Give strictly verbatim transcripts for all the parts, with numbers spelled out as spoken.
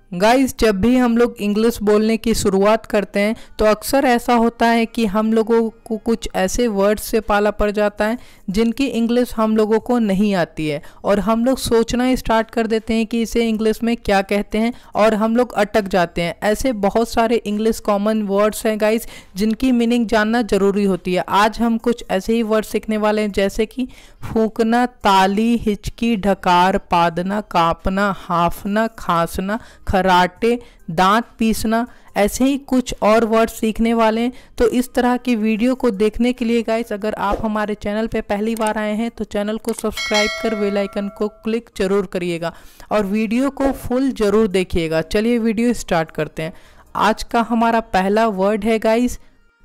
Guys, जब भी हम लोग इंग्लिश बोलने की शुरुआत करते हैं तो अक्सर ऐसा होता है कि हम लोगों को कुछ ऐसे वर्ड्स से पाला पड़ जाता है जिनकी इंग्लिश हम लोगों को नहीं आती है और हम लोग सोचना स्टार्ट कर देते हैं कि इसे इंग्लिश में क्या कहते हैं और हम लोग अटक जाते हैं। ऐसे बहुत सारे इंग्लिश कॉमन वर्ड्स हैं गाइस जिनकी मीनिंग जानना ज़रूरी होती है। आज हम कुछ ऐसे ही वर्ड सीखने वाले हैं जैसे कि फूंकना, ताली, हिचकी, ढकार, पादना, कांपना, हांफना, खांसना, खराटे, दांत पीसना। ऐसे ही कुछ और वर्ड सीखने वाले हैं। तो इस तरह की वीडियो को देखने के लिए गाइस, अगर आप हमारे चैनल पे पहली बार आए हैं तो चैनल को सब्सक्राइब कर बेल आइकन को क्लिक जरूर करिएगा और वीडियो को फुल जरूर देखिएगा। चलिए वीडियो स्टार्ट करते हैं। आज का हमारा पहला वर्ड है गाइस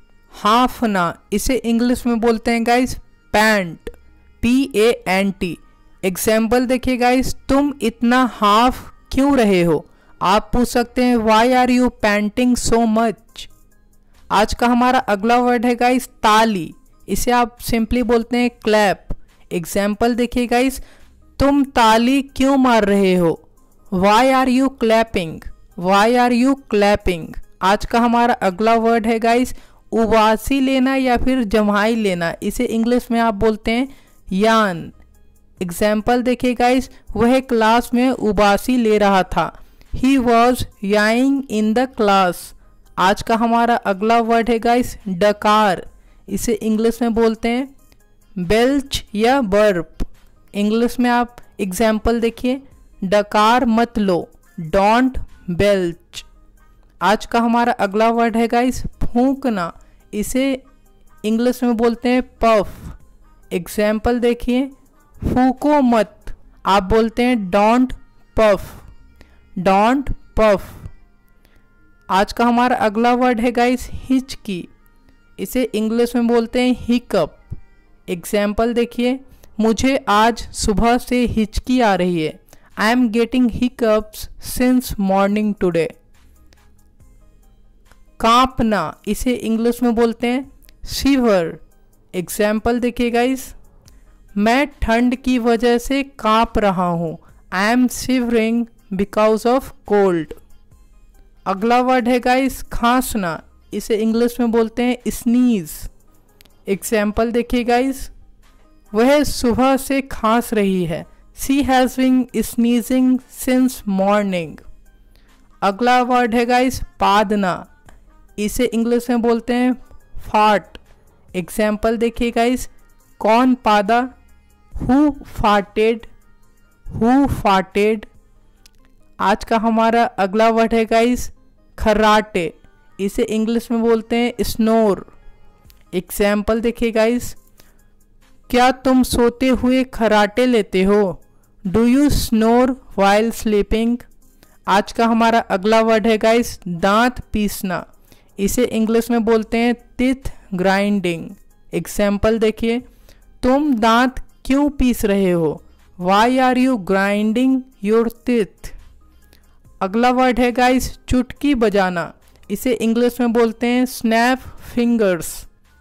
हांफना। इसे इंग्लिश में बोलते हैं guys pant, P A N T. Example देखिए गाइस, तुम इतना हाफ क्यों रहे हो। आप पूछ सकते हैं why are you panting so much. आज का हमारा अगला वर्ड है गाइस ताली। इसे आप सिंपली बोलते हैं क्लैप। एग्जाम्पल देखिए गाइस, तुम ताली क्यों मार रहे हो। Why are you clapping, why are you clapping. आज का हमारा अगला वर्ड है गाइस उबासी लेना या फिर जम्हाई लेना। इसे इंग्लिश में आप बोलते हैं यान। एग्जाम्पल देखिए गाइस, वह क्लास में उबासी ले रहा था। He was yawning in the class. आज का हमारा अगला वर्ड है गाइस डकार। इसे इंग्लिश में बोलते हैं बेल्च या बर्प। इंग्लिश में आप एग्जाम्पल देखिए, डकार मत लो, डोंट बेल्च। आज का हमारा अगला वर्ड है गाइस फूंकना। इसे इंग्लिश में बोलते हैं पफ। एग्जाम्पल देखिए, फूको मत, आप बोलते हैं डोंट पफ, डोंट पफ। आज का हमारा अगला वर्ड है गाइस हिचकी। इसे इंग्लिश में बोलते हैं हिकअप। एग्जाम्पल देखिए, मुझे आज सुबह से हिचकी आ रही है। I am getting hiccups since morning today. कांपना, इसे इंग्लिश में बोलते हैं शिवर। एग्जाम्पल देखिए गाइस, मैं ठंड की वजह से कांप रहा हूँ। I am shivering because of cold. अगला वर्ड है गाइस खांसना। इसे इंग्लिश में बोलते हैं स्नीज। एग्जाम्पल देखिए गाइस, वह सुबह से खांस रही है। She has been sneezing since morning. अगला वर्ड है गाइस पादना। इसे इंग्लिश में बोलते हैं फाट। एग्जाम्पल देखिए गाइस, कौन पादा, हु फाटेड, हु फाटेड। आज का हमारा अगला वर्ड है गाइस खर्राटे। इसे इंग्लिश में बोलते हैं स्नोर। एग्जाम्पल देखिए गाइस, क्या तुम सोते हुए खर्राटे लेते हो। Do you snore while sleeping. आज का हमारा अगला वर्ड है गाइस दांत पीसना। इसे इंग्लिश में बोलते हैं टीथ ग्राइंडिंग। एग्जाम्पल देखिए, तुम दांत क्यों पीस रहे हो। Why are you grinding your teeth. अगला वर्ड है गाइस चुटकी बजाना। इसे इंग्लिश में बोलते हैं स्नैप फिंगर्स।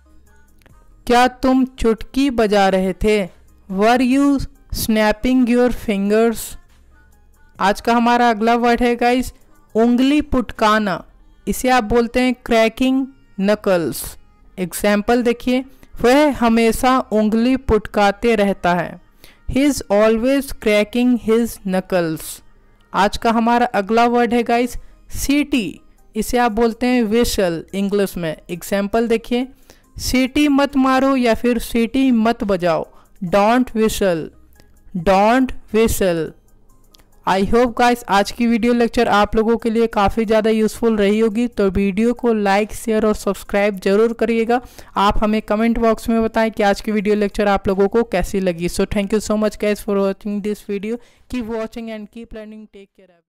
क्या तुम चुटकी बजा रहे थे। Were you snapping your fingers. आज का हमारा अगला वर्ड है गाइस उंगली पुटकाना। इसे आप बोलते हैं क्रैकिंग नकल्स। एग्जाम्पल देखिए, वह हमेशा उंगली पुटकाते रहता है। He is always cracking his knuckles. आज का हमारा अगला वर्ड है गाइस सीटी। इसे आप बोलते हैं विशल इंग्लिश में। एग्जाम्पल देखिए, सीटी मत मारो या फिर सीटी मत बजाओ। Don't whistle, don't whistle. I hope guys आज की वीडियो लेक्चर आप लोगों के लिए काफ़ी ज़्यादा यूज़फुल रही होगी। तो वीडियो को लाइक, शेयर और सब्सक्राइब जरूर करिएगा। आप हमें कमेंट बॉक्स में बताएं कि आज की वीडियो लेक्चर आप लोगों को कैसी लगी। So thank you so much guys for watching this video. Keep watching and keep learning. Take care.